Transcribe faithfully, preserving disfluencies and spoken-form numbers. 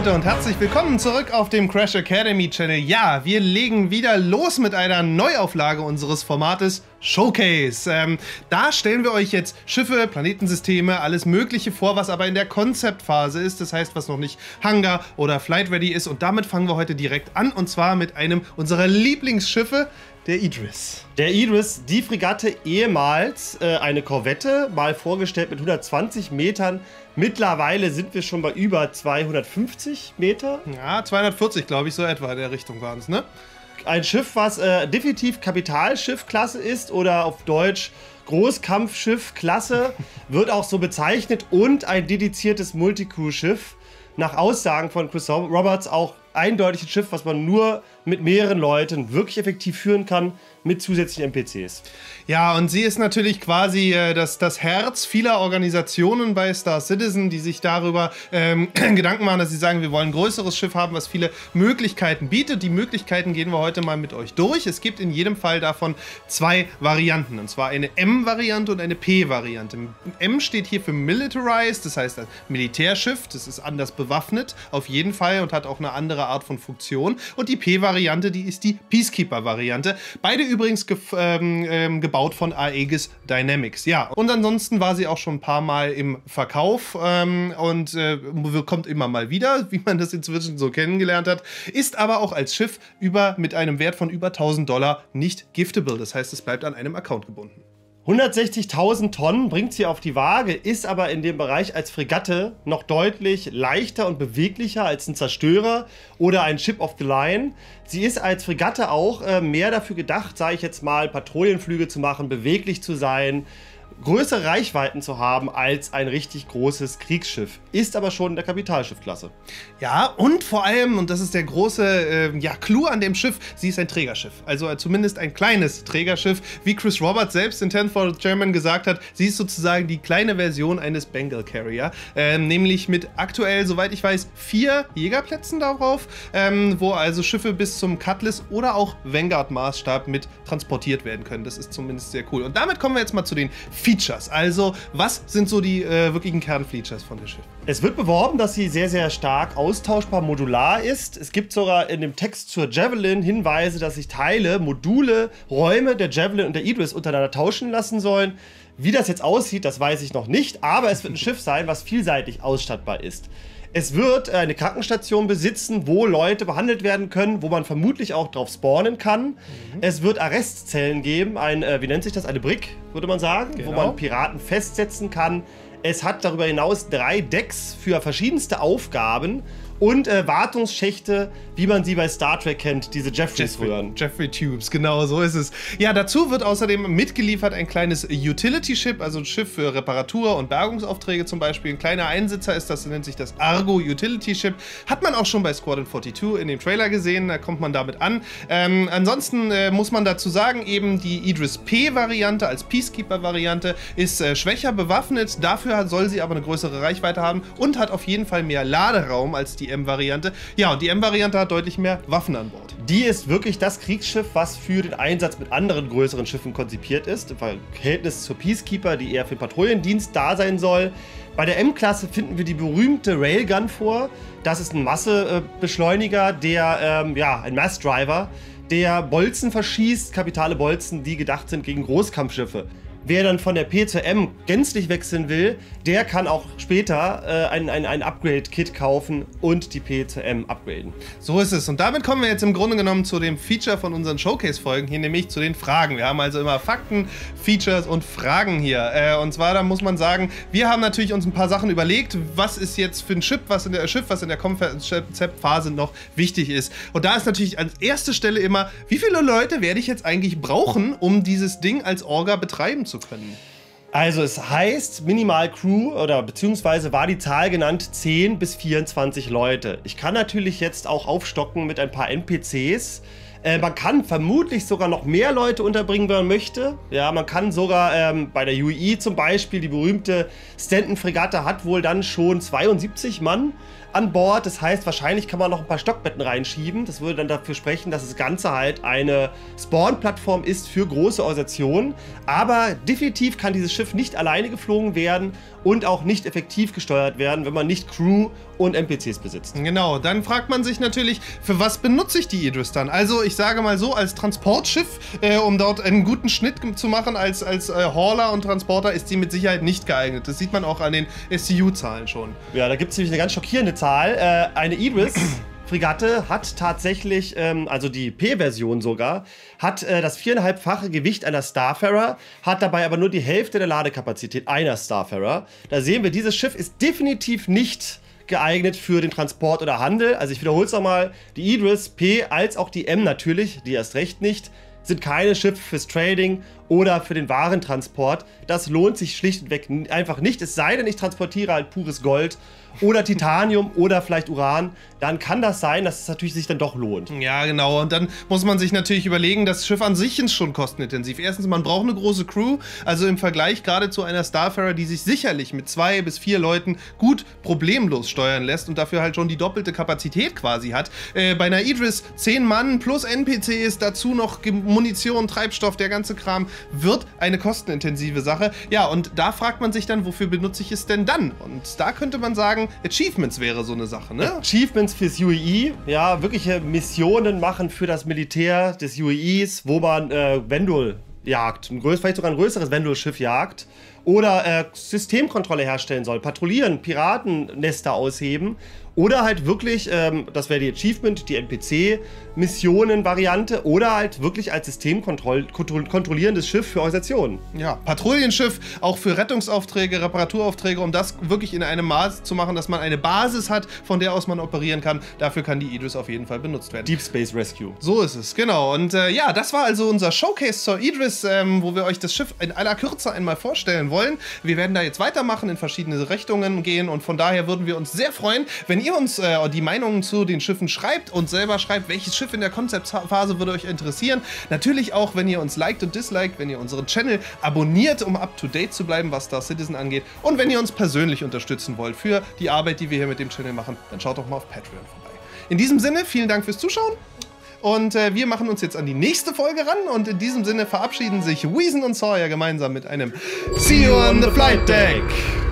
Leute und herzlich willkommen zurück auf dem Crash Academy Channel. Ja, wir legen wieder los mit einer Neuauflage unseres Formates Showcase. Ähm, da stellen wir euch jetzt Schiffe, Planetensysteme, alles Mögliche vor, was aber in der Konzeptphase ist. Das heißt, was noch nicht Hangar oder Flight Ready ist. Und damit fangen wir heute direkt an und zwar mit einem unserer Lieblingsschiffe, der Idris. Der Idris, die Fregatte, ehemals äh, eine Korvette, mal vorgestellt mit hundertzwanzig Metern. Mittlerweile sind wir schon bei über zweihundertfünfzig Meter. Ja, zweihundertvierzig, glaube ich, so etwa in der Richtung waren es, ne? Ein Schiff, was äh, definitiv Kapitalschiffklasse ist oder auf Deutsch Großkampfschiffklasse, wird auch so bezeichnet, und ein dediziertes Multicrew-Schiff. Nach Aussagen von Chris Roberts auch eindeutig ein Schiff, was man nur mit mehreren Leuten wirklich effektiv führen kann, mit zusätzlichen N P Cs. Ja, und sie ist natürlich quasi äh, das, das Herz vieler Organisationen bei Star Citizen, die sich darüber ähm, Gedanken machen, dass sie sagen, wir wollen ein größeres Schiff haben, was viele Möglichkeiten bietet. Die Möglichkeiten gehen wir heute mal mit euch durch. Es gibt in jedem Fall davon zwei Varianten, und zwar eine M-Variante und eine P-Variante. M steht hier für Militarized, das heißt ein Militärschiff, das ist anders bewaffnet, auf jeden Fall, und hat auch eine andere Art von Funktion. Und die P-Variante, die ist die Peacekeeper-Variante. Beide übrigens ge ähm, ähm, gebaut von Aegis Dynamics. Ja, und ansonsten war sie auch schon ein paar Mal im Verkauf ähm, und äh, kommt immer mal wieder, wie man das inzwischen so kennengelernt hat. Ist aber auch als Schiff über, mit einem Wert von über tausend Dollar nicht giftable. Das heißt, es bleibt an einem Account gebunden. hundertsechzigtausend Tonnen bringt sie auf die Waage, ist aber in dem Bereich als Fregatte noch deutlich leichter und beweglicher als ein Zerstörer oder ein Ship of the Line. Sie ist als Fregatte auch äh, mehr dafür gedacht, sage ich jetzt mal, Patrouillenflüge zu machen, beweglich zu sein, größere Reichweiten zu haben als ein richtig großes Kriegsschiff. Ist aber schon in der Kapitalschiffklasse. Ja, und vor allem, und das ist der große äh, ja, Clou an dem Schiff, sie ist ein Trägerschiff. Also äh, zumindest ein kleines Trägerschiff. Wie Chris Roberts selbst in Ten for the Chairman gesagt hat, sie ist sozusagen die kleine Version eines Bengal Carrier. Ähm, nämlich mit aktuell, soweit ich weiß, vier Jägerplätzen darauf, ähm, wo also Schiffe bis zum Cutlass oder auch Vanguard-Maßstab mit transportiert werden können. Das ist zumindest sehr cool. Und damit kommen wir jetzt mal zu den Features. Also, was sind so die äh, wirklichen Kernfeatures von dem Schiff? Es wird beworben, dass sie sehr, sehr stark austauschbar modular ist. Es gibt sogar in dem Text zur Javelin Hinweise, dass sich Teile, Module, Räume der Javelin und der Idris untereinander tauschen lassen sollen. Wie das jetzt aussieht, das weiß ich noch nicht, aber es wird ein Schiff sein, was vielseitig ausstattbar ist. Es wird eine Krankenstation besitzen, wo Leute behandelt werden können, wo man vermutlich auch drauf spawnen kann. Mhm. Es wird Arrestzellen geben, ein, äh, wie nennt sich das, eine Brick, würde man sagen, genau, wo man Piraten festsetzen kann. Es hat darüber hinaus drei Decks für verschiedenste Aufgaben und äh, Wartungsschächte, wie man sie bei Star Trek kennt, diese Jeffreys-Röhren. Jeffrey Tubes, genau, so ist es. Ja, dazu wird außerdem mitgeliefert ein kleines Utility-Ship, also ein Schiff für Reparatur- und Bergungsaufträge zum Beispiel. Ein kleiner Einsitzer ist das, nennt sich das Argo Utility-Ship. Hat man auch schon bei Squadron zweiundvierzig in dem Trailer gesehen, da kommt man damit an. Ähm, ansonsten äh, muss man dazu sagen, eben die Idris P-Variante als Peacekeeper-Variante ist äh, schwächer bewaffnet, dafür soll sie aber eine größere Reichweite haben und hat auf jeden Fall mehr Laderaum als die M-Variante. Ja, und die M-Variante hat deutlich mehr Waffen an Bord. Die ist wirklich das Kriegsschiff, was für den Einsatz mit anderen größeren Schiffen konzipiert ist, im Verhältnis zur Peacekeeper, die eher für den Patrouillendienst da sein soll. Bei der M-Klasse finden wir die berühmte Railgun vor. Das ist ein Massebeschleuniger, der, ähm, ja, ein Massdriver, der Bolzen verschießt, kapitale Bolzen, die gedacht sind gegen Großkampfschiffe. Wer dann von der P zur M gänzlich wechseln will, der kann auch später äh, ein, ein, ein Upgrade-Kit kaufen und die P zur M upgraden. So ist es. Und damit kommen wir jetzt im Grunde genommen zu dem Feature von unseren Showcase-Folgen hier, nämlich zu den Fragen. Wir haben also immer Fakten, Features und Fragen hier. Äh, und zwar, da muss man sagen, wir haben natürlich uns ein paar Sachen überlegt, was ist jetzt für ein Schiff, was in der Schiff, was in der Konzeptphase noch wichtig ist. Und da ist natürlich als erste Stelle immer, wie viele Leute werde ich jetzt eigentlich brauchen, um dieses Ding als Orga betreiben zu können? Also es heißt Minimal Crew oder beziehungsweise war die Zahl genannt zehn bis vierundzwanzig Leute. Ich kann natürlich jetzt auch aufstocken mit ein paar N P Cs. Äh, man kann vermutlich sogar noch mehr Leute unterbringen, wenn man möchte. Ja, man kann sogar ähm, bei der U E E zum Beispiel, die berühmte Stanton-Fregatte hat wohl dann schon zweiundsiebzig Mann an Bord. Das heißt, wahrscheinlich kann man noch ein paar Stockbetten reinschieben. Das würde dann dafür sprechen, dass das Ganze halt eine Spawn-Plattform ist für große Organisationen. Aber definitiv kann dieses Schiff nicht alleine geflogen werden und auch nicht effektiv gesteuert werden, wenn man nicht Crew und N P Cs besitzt. Genau, dann fragt man sich natürlich, für was benutze ich die Idris dann? Also ich sage mal so, als Transportschiff, äh, um dort einen guten Schnitt zu machen, als, als äh, Hauler und Transporter ist die mit Sicherheit nicht geeignet. Das sieht man auch an den S C U-Zahlen schon. Ja, da gibt es nämlich eine ganz schockierende Zahl. Äh, eine Idris Fregatte hat tatsächlich, ähm, also die P-Version sogar, hat äh, das viereinhalbfache Gewicht einer Starfarer, hat dabei aber nur die Hälfte der Ladekapazität einer Starfarer. Da sehen wir, dieses Schiff ist definitiv nicht geeignet für den Transport oder Handel. Also ich wiederhole es nochmal, die Idris P als auch die M natürlich, die erst recht nicht, sind keine Schiffe fürs Trading oder für den Warentransport. Das lohnt sich schlicht und weg einfach nicht, es sei denn, ich transportiere halt pures Gold oder Titanium oder vielleicht Uran, dann kann das sein, dass es natürlich sich dann doch lohnt. Ja, genau. Und dann muss man sich natürlich überlegen, das Schiff an sich ist schon kostenintensiv. Erstens, man braucht eine große Crew, also im Vergleich gerade zu einer Starfarer, die sich sicherlich mit zwei bis vier Leuten gut problemlos steuern lässt und dafür halt schon die doppelte Kapazität quasi hat. Äh, bei einer Idris zehn Mann plus N P Cs, dazu noch Munition, Treibstoff, der ganze Kram, wird eine kostenintensive Sache. Ja, und da fragt man sich dann, wofür benutze ich es denn dann? Und da könnte man sagen, Achievements wäre so eine Sache, ne? Achievements fürs U E E, ja, wirkliche Missionen machen für das Militär des U E Es, wo man äh, Vendul jagt, ein größ, vielleicht sogar ein größeres Vendul-Schiff jagt oder äh, Systemkontrolle herstellen soll, patrouillieren, Piratennester ausheben oder halt wirklich, ähm, das wäre die Achievement, die N P C-Missionen-Variante oder halt wirklich als systemkontrollierendes Schiff für Organisationen. Ja, Patrouillenschiff, auch für Rettungsaufträge, Reparaturaufträge, um das wirklich in einem Maß zu machen, dass man eine Basis hat, von der aus man operieren kann. Dafür kann die Idris auf jeden Fall benutzt werden. Deep Space Rescue. So ist es, genau. Und äh, ja, das war also unser Showcase zur Idris, ähm, wo wir euch das Schiff in aller Kürze einmal vorstellen wollen. Wir werden da jetzt weitermachen, in verschiedene Richtungen gehen und von daher würden wir uns sehr freuen, wenn ihr uns äh, die Meinungen zu den Schiffen schreibt und selber schreibt, welches Schiff in der Konzeptphase würde euch interessieren. Natürlich auch, wenn ihr uns liked und disliked, wenn ihr unseren Channel abonniert, um up to date zu bleiben, was Star Citizen angeht. Und wenn ihr uns persönlich unterstützen wollt für die Arbeit, die wir hier mit dem Channel machen, dann schaut doch mal auf Patreon vorbei. In diesem Sinne, vielen Dank fürs Zuschauen. Und äh, wir machen uns jetzt an die nächste Folge ran. Und in diesem Sinne verabschieden sich Weason und Sawyer gemeinsam mit einem See you on the flight deck.